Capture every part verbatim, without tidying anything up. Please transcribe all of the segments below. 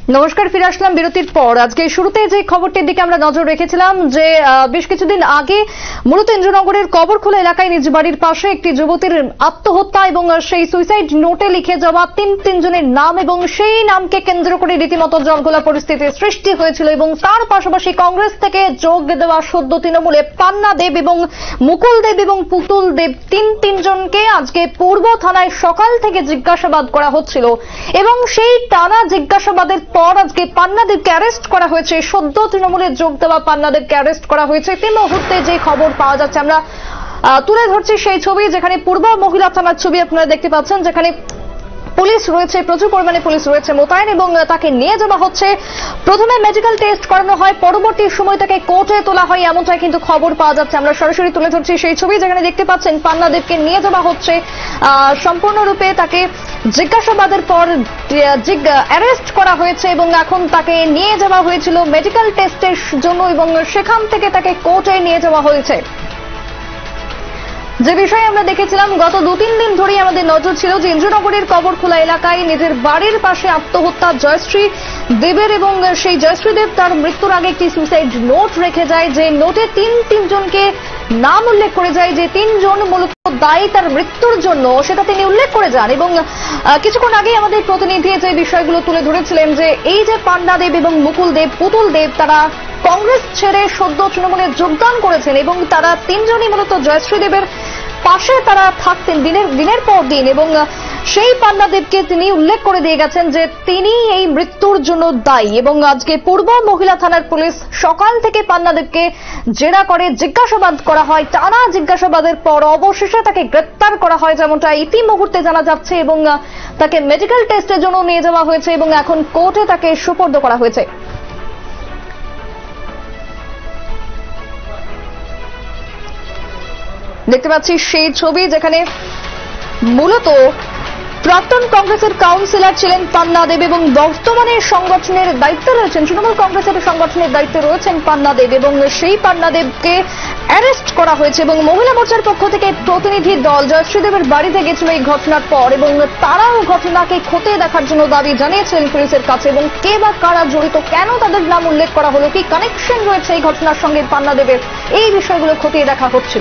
নমস্কার, ফিরে আসলাম বিরতির পর। আজকে শুরুতে যে খবরটির দিকে আমরা নজর রেখেছিলাম যে বেশ কিছুদিন আগে মূলত ইন্দ্রনগরের কবরখোলা এলাকায় নিজ বাড়ির পাশে একটি যুবতীর আত্মহত্যা এবং সেই সুইসাইড নোটে লিখে যাওয়া তিন তিনজনের নাম এবং সেই নামকে কেন্দ্র করে রীতিমতো জলঘোলা পরিস্থিতির সৃষ্টি হয়েছিল এবং তার পাশাপাশি কংগ্রেস থেকে যোগ দেওয়া সদ্য তৃণমূলে পান্না দেব এবং মুকুল দেব এবং পুতুল দেব তিন তিনজনকে আজকে পূর্ব থানায় সকাল থেকে জিজ্ঞাসাবাদ করা হচ্ছিল এবং সেই টানা জিজ্ঞাসাবাদের পর আজকে পান্না দেবকে অ্যারেস্ট করা হয়েছে। সদ্য তৃণমূলে যোগ দেওয়া পান্না দেবকে অ্যারেস্ট করা হয়েছে। এই মুহূর্তে যে খবর পাওয়া যাচ্ছে আমরা তুলে ধরছি সেই ছবি, যেখানে পূর্ব মহিলা থানার ছবি আপনারা দেখতে পাচ্ছেন, যেখানে পুলিশ রয়েছে, প্রচুর পরিমাণে পুলিশ রয়েছে মোতায়েন এবং তাকে নিয়ে যাওয়া হচ্ছে। প্রথমে মেডিকেল টেস্ট করানো হয়, পরবর্তী সময় তাকে কোর্টে তোলা হয়, এমনটাই কিন্তু খবর পাওয়া যাচ্ছে। আমরা সরাসরি তুলে ধরছি সেই ছবি, যেখানে দেখতে পাচ্ছেন পান্না দেবকে নিয়ে যাওয়া হচ্ছে। সম্পূর্ণরূপে তাকে জিজ্ঞাসাবাদের পর অ্যারেস্ট করা হয়েছে এবং এখন তাকে নিয়ে যাওয়া হয়েছিল মেডিকেল টেস্টের জন্য এবং সেখান থেকে তাকে কোর্টে নিয়ে যাওয়া হয়েছে। যে বিষয়ে আমরা দেখেছিলাম গত দু তিন দিন ধরেই আমাদের নজর ছিল যে ইন্দ্রনগরের কবরখোলা এলাকায় নিজের বাড়ির পাশে আত্মহত্যা জয়শ্রী দেবের এবং সেই জয়শ্রী দেব তার মৃত্যুর আগে একটি সুইসাইড নোট রেখে যায়, যে নোটে তিন তিনজনকে নাম উল্লেখ করে যায়, যে তিনজন মূলত দায়ী তার মৃত্যুর জন্য সেটা তিনি উল্লেখ করে যান। এবং কিছুক্ষণ আগে আমাদের প্রতিনিধি যে বিষয়গুলো তুলে ধরেছিলেন যে এই যে পান্না দেব এবং মুকুল দেব পুতুল দেব তারা কংগ্রেস ছেড়ে সদ্য তৃণমূলে যোগদান করেছেন এবং তারা তিনজনই মূলত জয়শ্রী দেবের পাশে তারা থাকতেন দিনের দিনের পর দিন এবং সেই পান্না দেবকে তিনি উল্লেখ করে দিয়ে গেছেন যে তিনি এই মৃত্যুর জন্য দায়ী। এবং আজকে পূর্ব মহিলা থানার পুলিশ সকাল থেকে পান্না দেবকে জেরা করে জিজ্ঞাসাবাদ করা হয়। টানা জিজ্ঞাসাবাদের পর অবশেষে তাকে গ্রেপ্তার করা হয়, যেমনটা ইতি মুহূর্তে জানা যাচ্ছে, এবং তাকে মেডিকেল টেস্টের জন্য নিয়ে যাওয়া হয়েছে এবং এখন কোর্টে তাকে সুপর্দ করা হয়েছে। দেখতে পাচ্ছি সেই ছবি, যেখানে মূলত প্রাক্তন কংগ্রেসের কাউন্সিলর ছিলেন পান্না দেব এবং বর্তমানে সংগঠনের দায়িত্বে রয়েছেন, তৃণমূল কংগ্রেসের সংগঠনের দায়িত্বে রয়েছেন পান্না দেব এবং সেই পান্না দেবকে অ্যারেস্ট করা হয়েছে। এবং মহিলা মোর্চার পক্ষ থেকে প্রতিনিধি দল জয়শ্রী দেবের বাড়িতে গেছিল এই ঘটনার পর এবং তারাও ঘটনাকে খতিয়ে দেখার জন্য দাবি জানিয়েছিলেন পুলিশের কাছে এবং কে বা কারা জড়িত, কেন তাদের নাম উল্লেখ করা হলো, কি কানেকশন রয়েছে এই ঘটনার সঙ্গে পান্না দেবের, এই বিষয়গুলো খতিয়ে দেখা হচ্ছিল।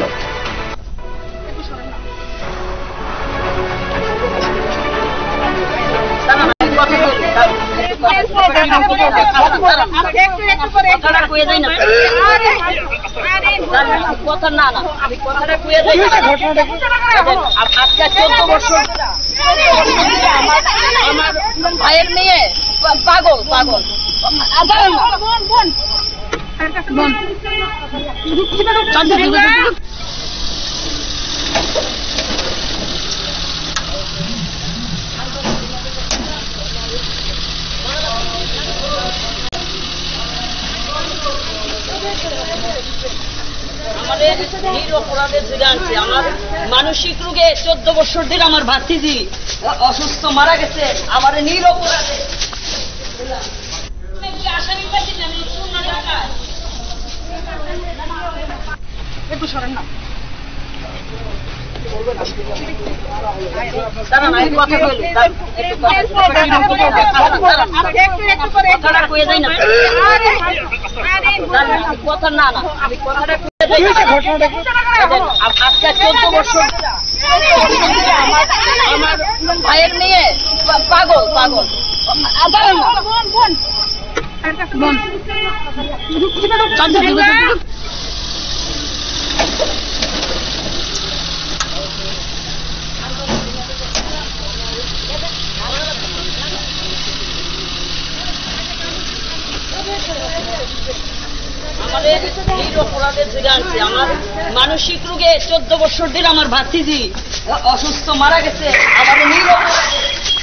কথা না না আমি কথাটা কুয়ে যাই আজকে চোদ্দ বছর আমার আমার ভাইয়ের মেয়ে পাগল পাগল আমাদের নিরপরাধের দিকে আনছে। আমার মানসিক রোগে চোদ্দ বছর দিন আমার ভাতিজি অসুস্থ মারা গেছে, আমার নিরপরাধে একটু সরেন না কথা না না আমি কথাটা আজকে চোদ্দ বছর আমার আমার ভাইয়ের মেয়ে পাগল পাগল আমাদের নিরপরাধের দিকে আনছে। আমার মানসিক রোগে চোদ্দ বছর দিন আমার ভাতিজি অসুস্থ মারা গেছে, আমার নিরপরাধে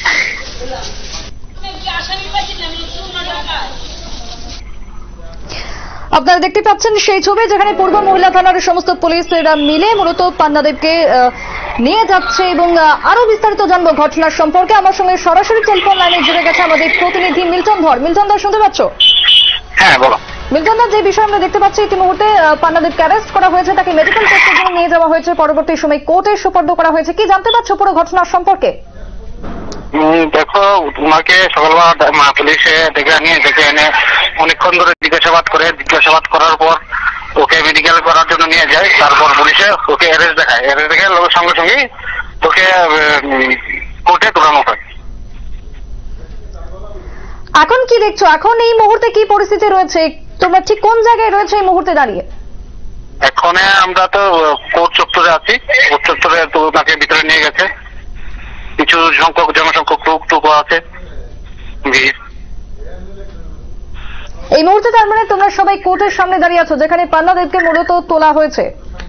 আপনারা দেখতে পাচ্ছেন সেই ছবি, যেখানে পূর্ব মহিলা থানার সমস্ত পুলিশরা মিলে মূলত পান্না দেবকে নিয়ে যাচ্ছে এবং আরো বিস্তারিত জানবো ঘটনার সম্পর্কে। আমার সঙ্গে সরাসরি টেলিফোন লাইনে জুড়ে গেছে আমাদের প্রতিনিধি মিল্টন ধর। মিল্টন ধর, শুনতে পাচ্ছ? হ্যাঁ বলো। মিল্টন দা, যে বিষয় আমরা দেখতে পাচ্ছি ইতিমধ্যে পান্না দেবকে অ্যারেস্ট করা হয়েছে, তাকে মেডিকেল টেস্টের জন্য নিয়ে যাওয়া হয়েছে, পরবর্তী সময় কোর্টে সুপর্দ করা হয়েছে, কি জানতে পারছো পুরো ঘটনার সম্পর্কে? দেখো, তোমাকে সকালবেলা পুলিশে ডেকে নিয়ে ডেকে এনে অনেকক্ষণ ধরে জিজ্ঞাসাবাদ করে জিজ্ঞাসাবাদ করার পর ওকে মেডিকেল করার জন্য নিয়ে যায়। তারপর পুলিশে ওকে অ্যারেস্ট দেখায়, অ্যারেস্ট দেখে লোকের সঙ্গে সঙ্গে ওকে কোর্টে তোলানো হয়। এখন কি দেখছো, এখন এই মুহূর্তে কি পরিস্থিতি রয়েছে, তোমরা ঠিক কোন জায়গায় রয়েছে এই মুহূর্তে দাঁড়িয়ে? এখন আমরা তো কোর্ট চত্বরে আছি, কোর্ট চত্বরে তো তাকে ভিতরে নিয়ে গেছে, কিছু সংখ্যক জনসংখ্যক লোক টুকু আছে। এই মুহূর্তে তার মানে তোমরা সবাই কোর্টের সামনে দাঁড়িয়ে আছো, যেখানে পান্না দেবকে মূলত তোলা হয়েছে।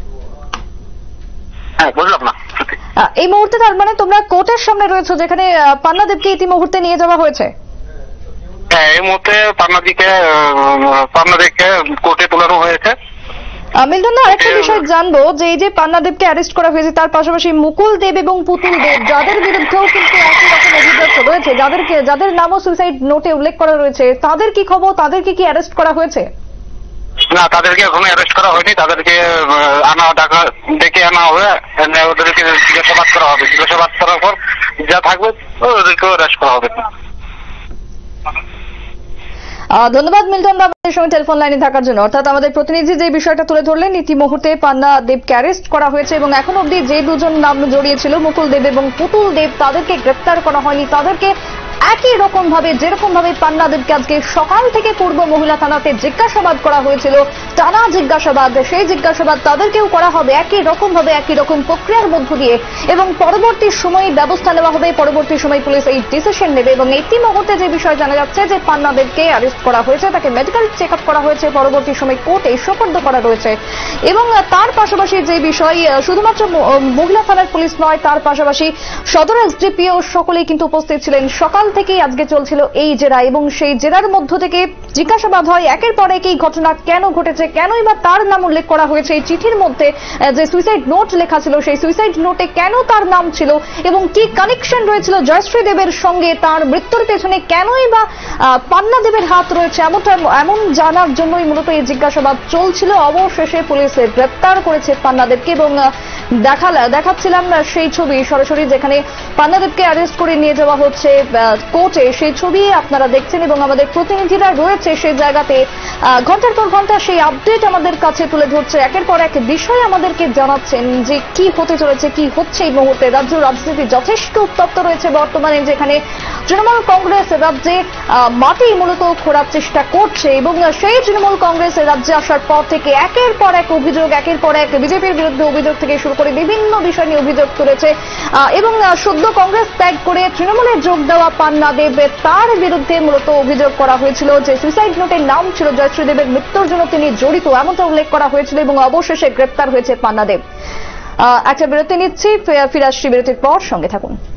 হ্যাঁ, বুঝলাম না। এই মুহূর্তে তার মানে তোমরা কোর্টের সামনে রয়েছো, যেখানে পান্না দেবকে ইতি মুহূর্তে নিয়ে যাওয়া হয়েছে। হ্যাঁ, এই মুহূর্তে পান্নাদিকে পান্নাদিকে কোর্টে তোলানো হয়েছে। মিল্টন, আরেকটা বিষয় জানবো যে এই যে পান্না দেবকে অ্যারেস্ট করা হয়েছে, তার পাশাপাশি মুকুল দেব এবং পুতুল দেব, যাদের বিরুদ্ধেও কিন্তু একই রকম অভিযোগ রয়েছে, যাদেরকে যাদের নামও সুইসাইড নোটে উল্লেখ করা রয়েছে, তাদের কি খবর? তাদেরকে কি অ্যারেস্ট করা হয়েছে? না, তাদেরকে এখনো অ্যারেস্ট করা হয়নি। তাদেরকে আনা ঢাকা ডেকে আনা হবে, ওদেরকে জিজ্ঞাসাবাদ করা হবে। জিজ্ঞাসাবাদ করার পর যা থাকবে ওদেরকেও অ্যারেস্ট করা হবে। ধন্যবাদ মিল্টন দা আমাদের সঙ্গে টেলিফোন লাইনে থাকার জন্য। অর্থাৎ আমাদের প্রতিনিধি যে বিষয়টা তুলে ধরলেন, ইতি মুহূর্তে পান্না দেবকে অ্যারেস্ট করা হয়েছে এবং এখন অবধি যে দুজন নাম জড়িয়েছিল মুকুল দেব এবং পুতুল দেব, তাদেরকে গ্রেপ্তার করা হয়নি। তাদেরকে একই রকম ভাবে যেরকম ভাবে পান্না দেবকে আজকে সকাল থেকে পূর্ব মহিলা থানাতে জিজ্ঞাসাবাদ করা হয়েছিল, টানা জিজ্ঞাসাবাদ, সেই জিজ্ঞাসাবাদ তাদেরকেও করা হবে একই রকম ভাবে, একই রকম প্রক্রিয়ার মধ্য দিয়ে, এবং পরবর্তী সময়ে ব্যবস্থা নেওয়া হবে। পরবর্তী সময় পুলিশ এই ডিসিশন নেবে এবং ইতি মুহূর্তে যে বিষয় জানা যাচ্ছে যে পান্না দেবকে অ্যারেস্ট করা হয়েছে, তাকে মেডিকেল চেক আপ করা হয়েছে, পরবর্তী সময় কোর্টে সোপর্দ করা রয়েছে। এবং তার পাশাপাশি যে বিষয়, শুধুমাত্র মহিলা থানার পুলিশ নয়, তার পাশাপাশি সদর এসডিপিও সকলেই কিন্তু উপস্থিত ছিলেন। সকাল থেকেই আজকে চলছিল এই জেরা এবং সেই জেরার মধ্য থেকে জিজ্ঞাসাবাদ হয় একের পর এক এই ঘটনা কেন ঘটেছে, কেনই বা তার নাম উল্লেখ করা হয়েছে এই চিঠির মধ্যে, যে সুইসাইড নোট লেখা ছিল সেই সুইসাইড নোটে কেন তার নাম ছিল এবং কি কানেকশন রয়েছিল জয়শ্রী দেবের সঙ্গে, তার মৃত্যুর পেছনে কেনই বা পান্না দেবের হাত রয়েছে, এমনটা এমন জানার জন্যই মূলত এই জিজ্ঞাসাবাদ চলছিল। অবশেষে পুলিশ গ্রেপ্তার করেছে পান্না দেবকে এবং দেখা দেখাচ্ছিলাম সেই ছবি সরাসরি, যেখানে পান্না দেবকে অ্যারেস্ট করে নিয়ে যাওয়া হচ্ছে কোর্টে, সেই ছবি আপনারা দেখছেন এবং আমাদের প্রতিনিধিরা রয়েছে সেই জায়গাতে ঘন্টার পর ঘন্টা সেই আপডেট আমাদের কাছে তুলে ধরছে, একের পর এক বিষয় আমাদেরকে জানাচ্ছেন যে কি হতে চলেছে, কি হচ্ছে এই মুহূর্তে। রাজ্য রাজনীতি যথেষ্ট উত্তপ্ত রয়েছে বর্তমানে, যেখানে তৃণমূল কংগ্রেস রাজ্যে মাটি মূলত খোঁড়ার চেষ্টা করছে এবং সেই তৃণমূল কংগ্রেস রাজ্যে আসার পর থেকে একের পর এক অভিযোগ, একের পর এক বিজেপির বিরুদ্ধে অভিযোগ থেকে শুরু করে বিভিন্ন বিষয় নিয়ে অভিযোগ তুলেছে এবং সদ্য কংগ্রেস ত্যাগ করে তৃণমূলে যোগ দেওয়া পান্না দেব, তার বিরুদ্ধে মূলত অভিযোগ করা হয়েছিল যে সুইসাইড নোটের নাম ছিল জয়শ্রী দেবের মৃত্যুর জন্য তিনি জড়িত, এমনটা উল্লেখ করা হয়েছিল এবং অবশেষে গ্রেপ্তার হয়েছে পান্না দেব। একটা বিরতি নিচ্ছি, ফিরে আসছি বিরতির পর, সঙ্গে থাকুন।